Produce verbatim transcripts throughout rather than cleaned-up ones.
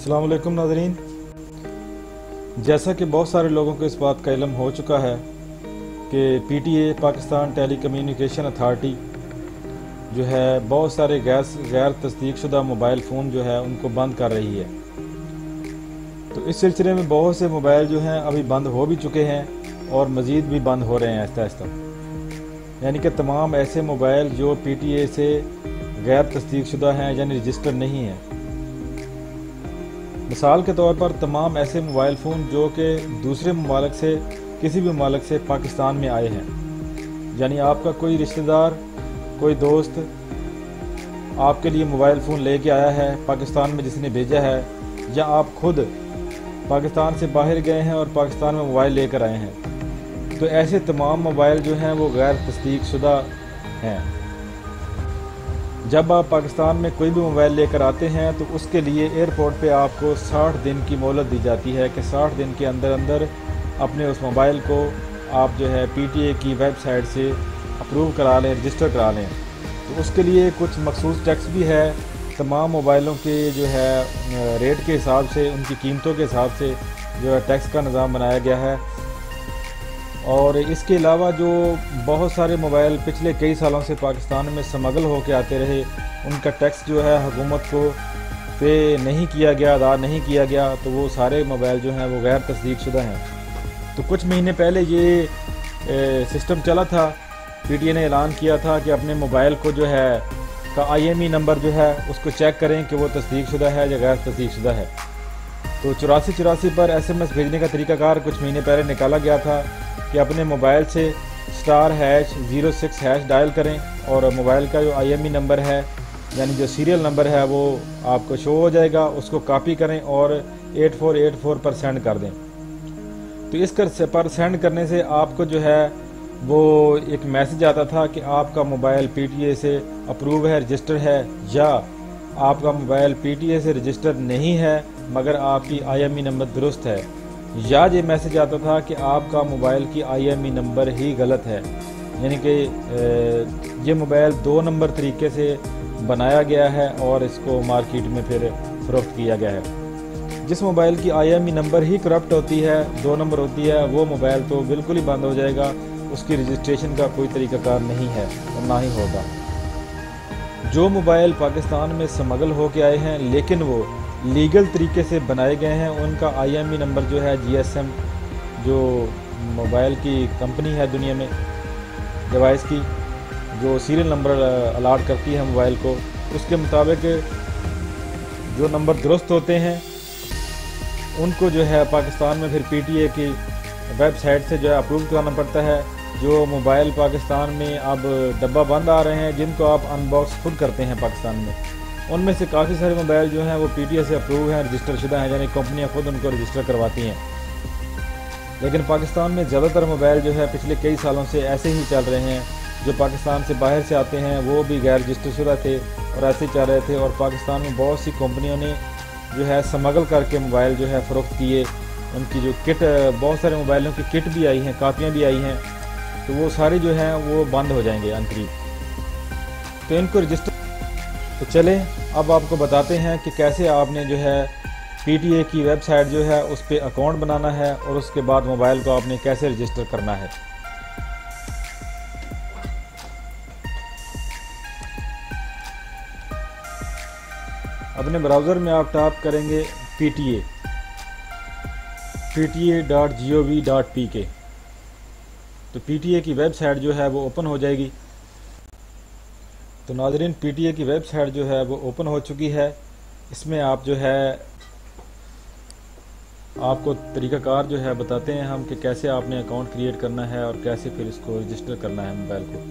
अस्सलाम वालेकुम नाज़रीन, जैसा कि बहुत सारे लोगों को इस बात का इल्म हो चुका है कि PTA Pakistan telecommunication authority जो है बहुत सारे गैस गैर तस्दीक शुदा मोबाइल फ़ोन जो है उनको बंद कर रही है। तो इस सिलसिले में बहुत से मोबाइल जो हैं अभी बंद हो भी चुके हैं और मज़ीद भी बंद हो रहे हैं आहिस्ता आहिस्ता। यानी कि तमाम ऐसे मोबाइल जो पीटीए से गैर तस्दीक शुदा हैं यानी रजिस्टर नहीं हैं। मिसाल के तौर पर तमाम ऐसे मोबाइल फ़ोन जो कि दूसरे ममालिक से किसी भी ममालिक से पाकिस्तान में आए हैं, यानी आपका कोई रिश्तेदार कोई दोस्त आपके लिए मोबाइल फ़ोन लेके आया है पाकिस्तान में जिसने भेजा है, या आप खुद पाकिस्तान से बाहर गए हैं और पाकिस्तान में मोबाइल लेकर आए हैं, तो ऐसे तमाम मोबाइल जो हैं वो गैर तस्दीक शुदा हैं। जब आप पाकिस्तान में कोई भी मोबाइल लेकर आते हैं तो उसके लिए एयरपोर्ट पे आपको साठ दिन की मोहलत दी जाती है कि साठ दिन के अंदर अंदर अपने उस मोबाइल को आप जो है पीटीए की वेबसाइट से अप्रूव करा लें, रजिस्टर करा लें। तो उसके लिए कुछ मखसूस टैक्स भी है। तमाम मोबाइलों के जो है रेट के हिसाब से, उनकी कीमतों के हिसाब से जो है टैक्स का निज़ाम बनाया गया है। और इसके अलावा जो बहुत सारे मोबाइल पिछले कई सालों से पाकिस्तान में स्मगल होकर आते रहे, उनका टैक्स जो है हुकूमत को पे नहीं किया गया, अदा नहीं किया गया, तो वो सारे मोबाइल जो हैं वो गैर तस्दीक शुदा हैं। तो कुछ महीने पहले ये ए, सिस्टम चला था, पीटीए ने ऐलान किया था कि अपने मोबाइल को जो है का आईएमई नंबर जो है उसको चेक करें कि वो तस्दीक शुदा है या गैर तस्दीक शुदा है। तो चौरासी चौरासी पर एसएमएस भेजने का तरीकाकार कुछ महीने पहले निकाला गया था कि अपने मोबाइल से star hash zero six hash dial करें और मोबाइल का जो आईएमई नंबर है यानी जो सीरियल नंबर है वो आपको शो हो जाएगा, उसको कॉपी करें और एट फोर एट फोर पर सेंड कर दें। तो इस कर पर सेंड करने से आपको जो है वो एक मैसेज आता था कि आपका मोबाइल पीटीए से अप्रूव है, रजिस्टर है, या आपका मोबाइल पीटीए से रजिस्टर नहीं है मगर आपकी आईएमई नंबर दुरुस्त है, या ये मैसेज आता था कि आपका मोबाइल की आईएमई नंबर ही गलत है। यानी कि ये मोबाइल दो नंबर तरीके से बनाया गया है और इसको मार्केट में फिर फरोख्त किया गया है। जिस मोबाइल की आईएमई नंबर ही करप्ट होती है, दो नंबर होती है, वो मोबाइल तो बिल्कुल ही बंद हो जाएगा, उसकी रजिस्ट्रेशन का कोई तरीकाकार नहीं है और ना ही होगा। जो मोबाइल पाकिस्तान में स्मगल होके आए हैं लेकिन वो लीगल तरीके से बनाए गए हैं, उनका आईएमई नंबर जो है जीएसएम जो मोबाइल की कंपनी है दुनिया में डिवाइस की, जो सीरियल नंबर अलाट करती है मोबाइल को, उसके मुताबिक जो नंबर दुरुस्त होते हैं उनको जो है पाकिस्तान में फिर पीटीए की वेबसाइट से जो है अप्रूव कराना पड़ता है। जो मोबाइल पाकिस्तान में अब डब्बा बंद आ रहे हैं जिनको आप अनबॉक्स खुद करते हैं पाकिस्तान में, उनमें से काफ़ी सारे मोबाइल जो हैं वो पीटीए से अप्रूव हैं, रजिस्टर शुदा हैं, यानी कंपनियां खुद उनको रजिस्टर करवाती हैं। लेकिन पाकिस्तान में ज़्यादातर मोबाइल जो है पिछले कई सालों से ऐसे ही चल रहे हैं। जो पाकिस्तान से बाहर से आते हैं वो भी गैर रजिस्टर शुदा थे और ऐसे चल रहे थे, और पाकिस्तान में बहुत सी कंपनियों ने जो है स्मगल करके मोबाइल जो है फ़रोख्त किए। उनकी जो किट, बहुत सारे मोबाइलों की किट भी आई हैं, कापियाँ भी आई हैं, तो वो सारे जो हैं वो बंद हो जाएंगे अनकरीब। तो इनको रजिस्टर तो चलें अब आपको बताते हैं कि कैसे आपने जो है पीटीए की वेबसाइट जो है उस पर अकाउंट बनाना है और उसके बाद मोबाइल को आपने कैसे रजिस्टर करना है। अपने ब्राउज़र में आप टाइप करेंगे PTA PTA dot G O V dot P K, तो पीटीए की वेबसाइट जो है वो ओपन हो जाएगी। तो नाज़रीन, पीटीए की वेबसाइट जो है वो ओपन हो चुकी है। इसमें आप जो है आपको तरीकाकार जो है बताते हैं हम कि कैसे आपने अकाउंट क्रिएट करना है और कैसे फिर इसको रजिस्टर करना है मोबाइल को।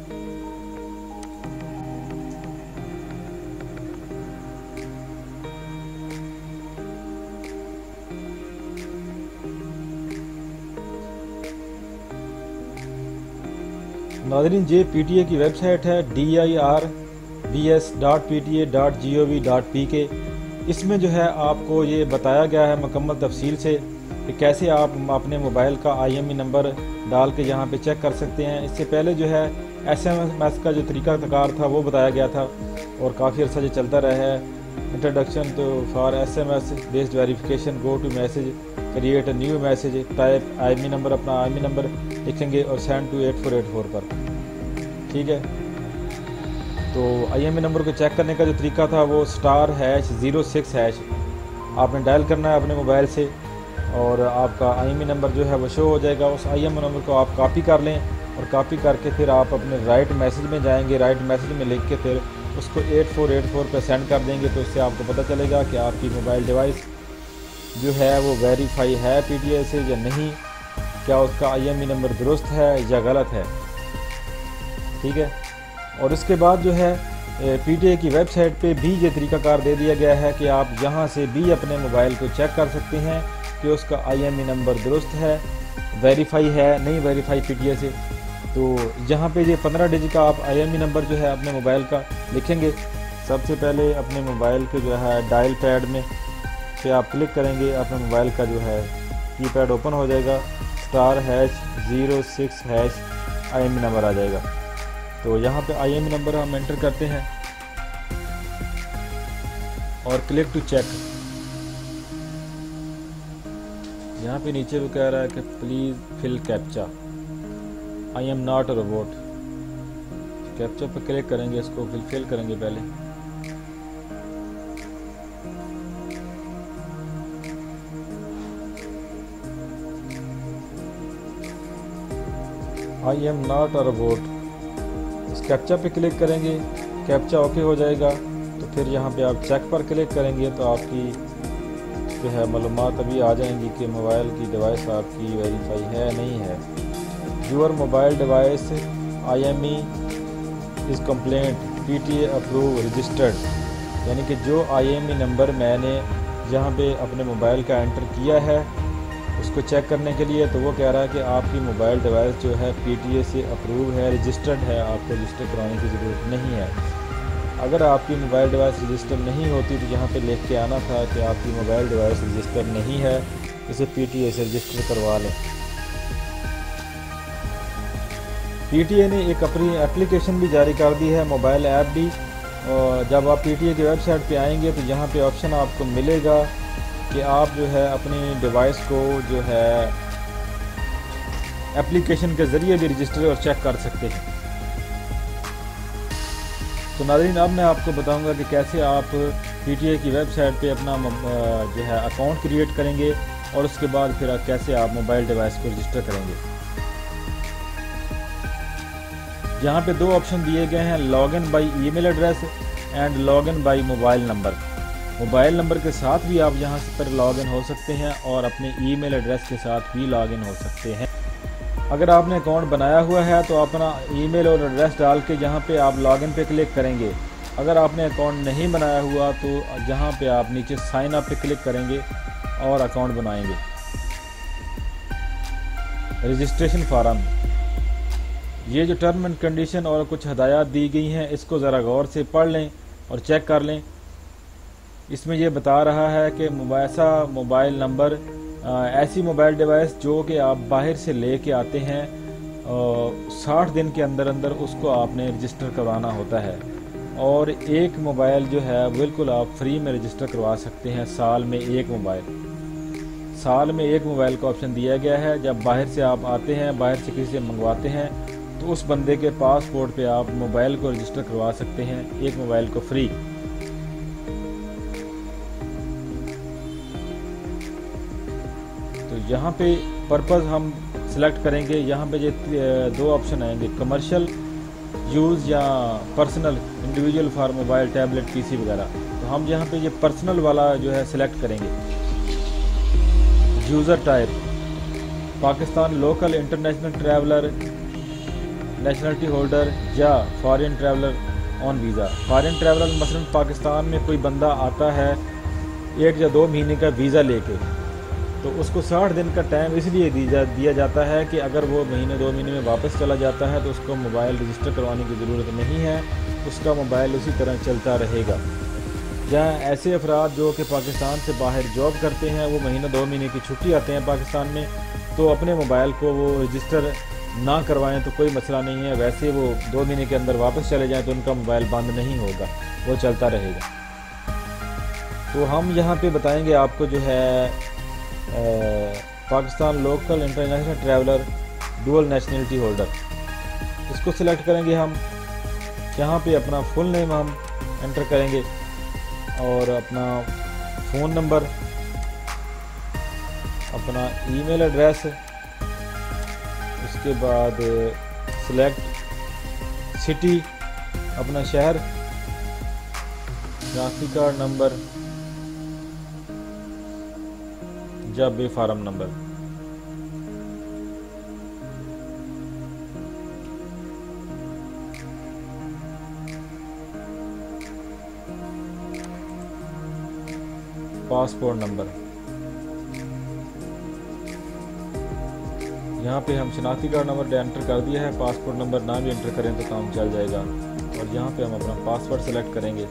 नाज़रीन, ये पीटीए की वेबसाइट है D I R B S dot P T A dot G O V dot P K. इसमें जो है आपको ये बताया गया है मुकम्मल तफसील से कि कैसे आप अपने मोबाइल का आईएमई नंबर डाल के यहाँ पे चेक कर सकते हैं। इससे पहले जो है एसएमएस का जो तरीका कार था वो बताया गया था और काफ़ी अर्सा जो चलता रहा है। इंट्रोडक्शन तो for S M S based verification, go to message, create a new message, type I M E number, अपना आई एम ई नंबर लिखेंगे और send to eight four eight four पर। ठीक है, तो आई एम ई नंबर को check करने का जो तरीका था वो star hash zero six hash आपने डायल करना है अपने मोबाइल से और आपका आई एम ई नंबर जो है वो शो हो जाएगा। उस आई एम ई नंबर को आप कॉपी कर लें और कॉपी करके फिर आप अपने राइट मैसेज में जाएंगे, राइट मैसेज में लिख के फिर उसको एट फोर एट फोर पे सेंड कर देंगे। तो उससे आपको पता चलेगा कि आपकी मोबाइल डिवाइस जो है वो वेरीफाई है पी टी ए से या नहीं, क्या उसका आई एम ई नंबर दुरुस्त है या गलत है। ठीक है, और उसके बाद जो है पी टी ए की वेबसाइट पे भी ये तरीकाकार दे दिया गया है कि आप यहाँ से भी अपने मोबाइल को चेक कर सकते हैं कि उसका आई एम ई नंबर दुरुस्त है, वेरीफाई है नहीं वेरीफाई पी टी ए से। तो यहाँ पे ये पंद्रह डिजिट का आप आई एम ई नंबर जो है अपने मोबाइल का लिखेंगे। सबसे पहले अपने मोबाइल के जो है डायल पैड में पे आप क्लिक करेंगे, अपने मोबाइल का जो है कीपैड ओपन हो जाएगा, star hash zero six hash I M E number आ जाएगा। तो यहाँ पे आई एम ई नंबर हम एंटर करते हैं और क्लिक टू चेक। यहाँ पे नीचे वो कह रहा है कि please fill captcha, I am not a robot. Captcha पे क्लिक करेंगे, इसको फिल फिल करेंगे पहले। I am not a robot, इस कैप्चा पे क्लिक करेंगे, कैप्चा ओके हो जाएगा। तो फिर यहाँ पे आप चेक पर क्लिक करेंगे तो आपकी जो है मालूमात अभी आ जाएंगी कि मोबाइल की डिवाइस आपकी वेरीफाई है नहीं है। Your mobile device I M E is compliant P T A approve registered, यानी कि जो आई एम ई नंबर मैंने यहाँ पे अपने मोबाइल का एंटर किया है उसको चेक करने के लिए, तो वो कह रहा है कि आपकी मोबाइल डिवाइस जो है पी टी ए से अप्रूव है, रजिस्टर्ड है, आपको रजिस्टर कराने की ज़रूरत नहीं है। अगर आपकी मोबाइल डिवाइस रजिस्टर नहीं होती तो यहाँ पे लिख के आना था कि आपकी मोबाइल डिवाइस रजिस्टर नहीं है, इसे पी टी ए से रजिस्टर करवा लें। पी टी ए ने एक अपनी एप्लीकेशन भी जारी कर दी है, मोबाइल ऐप भी। और जब आप पी टी ए की वेबसाइट पे आएंगे तो यहाँ पे ऑप्शन आपको मिलेगा कि आप जो है अपनी डिवाइस को जो है एप्लीकेशन के ज़रिए भी रजिस्टर और चेक कर सकते हैं। तो नाज़रीन, अब मैं आपको बताऊंगा कि कैसे आप पी टी ए की वेबसाइट पे अपना जो है अकाउंट क्रिएट करेंगे और उसके बाद फिर कैसे आप मोबाइल डिवाइस को रजिस्टर करेंगे। यहाँ पे दो ऑप्शन दिए गए हैं, login by email address and login by mobile number. Mobile number के साथ भी आप यहाँ पर लॉगिन हो सकते हैं और अपने ईमेल एड्रेस के साथ भी लॉगिन हो सकते हैं। अगर आपने अकाउंट बनाया हुआ है तो अपना ईमेल और एड्रेस डाल के यहाँ पे आप लॉगिन पे क्लिक करेंगे। अगर आपने अकाउंट नहीं बनाया हुआ तो यहाँ पे आप नीचे साइन अप पे क्लिक करेंगे और अकाउंट बनाएंगे। रजिस्ट्रेशन फार्म, ये जो टर्म एंड कंडीशन और कुछ हदायत दी गई हैं इसको ज़रा गौर से पढ़ लें और चेक कर लें। इसमें यह बता रहा है कि ऐसा मोबाइल नंबर, ऐसी मोबाइल डिवाइस जो कि आप बाहर से ले के आते हैं साठ दिन के अंदर अंदर उसको आपने रजिस्टर करवाना होता है। और एक मोबाइल जो है बिल्कुल आप फ्री में रजिस्टर करवा सकते हैं, साल में एक मोबाइल साल में एक मोबाइल का ऑप्शन दिया गया है। जब बाहर से आप आते हैं, बाहर से किसी से मंगवाते हैं तो उस बंदे के पासपोर्ट पे आप मोबाइल को रजिस्टर करवा सकते हैं, एक मोबाइल को फ्री। तो यहाँ पे पर्पज़ हम सिलेक्ट करेंगे। यहाँ पे ये दो ऑप्शन आएंगे, कमर्शियल यूज़ या personal, individual for mobile, tablet, PC वगैरह। तो हम यहाँ पे ये पर्सनल वाला जो है सिलेक्ट करेंगे। User type Pakistan, local, international traveller, nationality holder या foreign traveller on visa. Foreign traveller मसलन पाकिस्तान में कोई बंदा आता है एक या दो महीने का वीज़ा लेके, तो उसको साठ दिन का टाइम इसलिए दिया दिया जाता है कि अगर वो महीने दो महीने में वापस चला जाता है तो उसको मोबाइल रजिस्टर करवाने की ज़रूरत नहीं है, उसका मोबाइल उसी तरह चलता रहेगा। जहाँ ऐसे अफराद जो कि पाकिस्तान से बाहर जॉब करते हैं, वो महीने दो महीने की छुट्टी आते हैं पाकिस्तान में, तो अपने मोबाइल को वो रजिस्टर ना करवाएं तो कोई मसला नहीं है। वैसे वो दो महीने के अंदर वापस चले जाएं तो उनका मोबाइल बंद नहीं होगा, वो चलता रहेगा। तो हम यहाँ पे बताएंगे आपको जो है आ, Pakistan local international traveller dual nationality holder, इसको सिलेक्ट करेंगे हम। यहाँ पे अपना फुल नेम हम एंटर करेंगे और अपना फ़ोन नंबर, अपना ईमेल एड्रेस, उसके बाद सिलेक्ट सिटी, अपना शहर, शनाख्ती कार्ड नंबर, जब B form number. Passport number, यहाँ पे हम शनाख्ती कार्ड नंबर एंटर कर दिया है, पासपोर्ट नंबर ना भी एंटर करें तो काम चल जाएगा। और यहाँ पे हम अपना पासवर्ड सेलेक्ट करेंगे।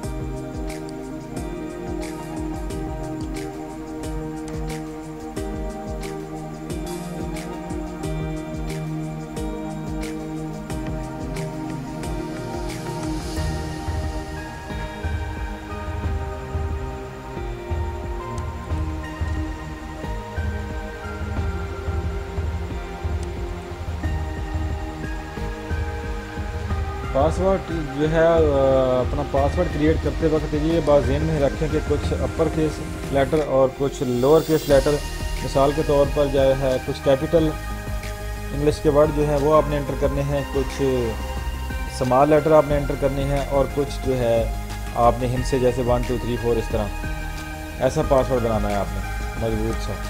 पासवर्ड जो है अपना पासवर्ड क्रिएट करते वक्त ये बात ज़हन में रखें कि कुछ अपर केस लेटर और कुछ लोअर केस लेटर, मिसाल के तौर पर जो है कुछ कैपिटल इंग्लिश के वर्ड जो है वो आपने एंटर करने हैं, कुछ स्मॉल लेटर आपने एंटर करने हैं और कुछ जो है आपने हिंट से जैसे वन टू थ्री फोर इस तरह ऐसा पासवर्ड बनाना है आपने मजबूत सा।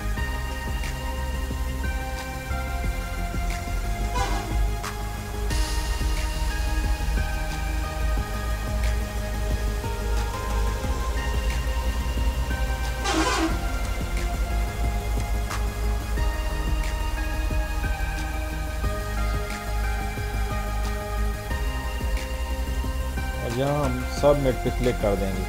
यहाँ हम सबमिट पे क्लिक कर देंगे।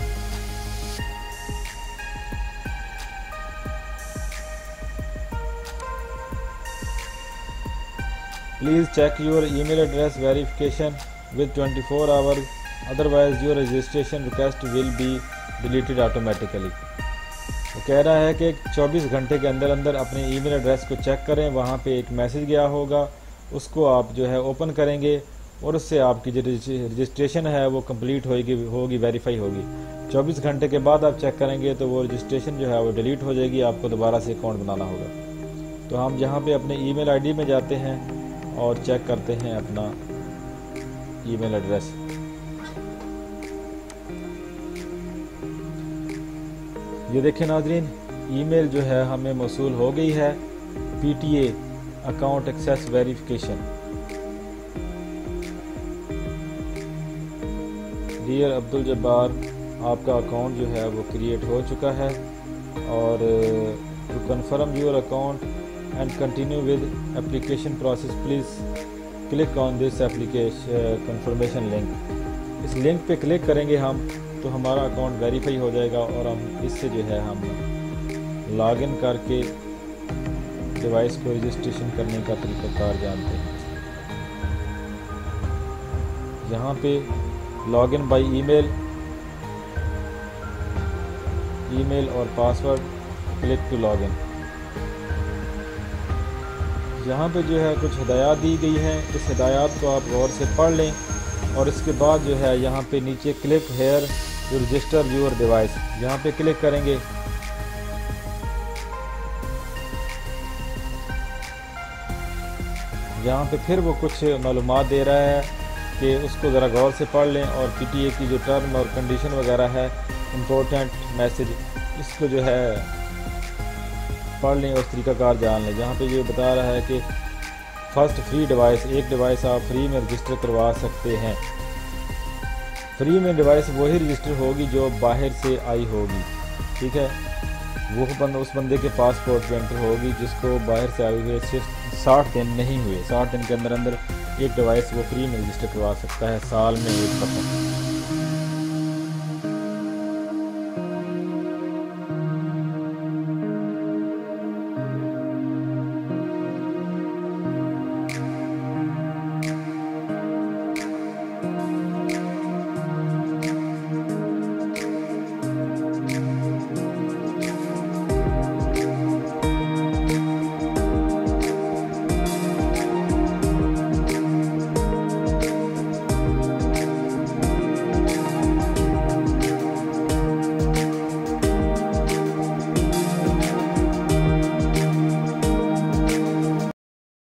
Please check your email address verification with twenty four hours, otherwise your registration request will be deleted automatically. वो कह रहा है कि चौबीस घंटे के अंदर अंदर अपने ईमेल एड्रेस को चेक करें, वहाँ पे एक मैसेज गया होगा, उसको आप जो है ओपन करेंगे और उससे आपकी जो रजिस्ट्रेशन है वो कंप्लीट होगी होगी वेरीफाई होगी। चौबीस घंटे के बाद आप चेक करेंगे तो वो रजिस्ट्रेशन जो है वो डिलीट हो जाएगी, आपको दोबारा से अकाउंट बनाना होगा। तो हम यहाँ पे अपने ईमेल आईडी में जाते हैं और चेक करते हैं अपना ईमेल एड्रेस। ये देखें नाज़रीन, ईमेल जो है हमें मौसूल हो गई है, PTA account access verification. Dear Abdul Jabbar, आपका अकाउंट जो है वो क्रिएट हो चुका है और to confirm your account and continue with application process please click on this application confirmation link. इस लिंक पे क्लिक करेंगे हम तो हमारा अकाउंट वेरीफाई हो जाएगा और हम इससे जो है हम लॉगिन करके डिवाइस को रजिस्ट्रेशन करने का तरीक़ाकार जानते हैं। यहाँ पे लॉगिन बाय ईमेल, ईमेल और पासवर्ड, क्लिक टू लॉगिन। यहाँ पे जो है कुछ हिदायत दी गई हैं, इस हिदायत को आप गौर से पढ़ लें और इसके बाद जो है यहाँ पे नीचे click here to register your device, यहाँ पे क्लिक करेंगे। यहाँ पे फिर वो कुछ मालूमात दे रहा है कि उसको ज़रा गौर से पढ़ लें और पीटीए की जो टर्म और कंडीशन वगैरह है, इम्पोर्टेंट मैसेज, इसको जो है पढ़ लें और उस तरीक़ाकार जान लें। जहाँ पे ये बता रहा है कि फर्स्ट फ्री डिवाइस, एक डिवाइस आप फ्री में रजिस्टर करवा सकते हैं। फ्री में डिवाइस वही रजिस्टर होगी जो बाहर से आई होगी, ठीक है, वो बंद उस बंदे के पासपोर्ट पे एंटर होगी जिसको बाहर से आए हुए सिर्फ साठ दिन नहीं हुए। साठ दिन के अंदर अंदर एक डिवाइस वो फ्री में रजिस्टर करवा सकता है, साल में एक दफ़ा।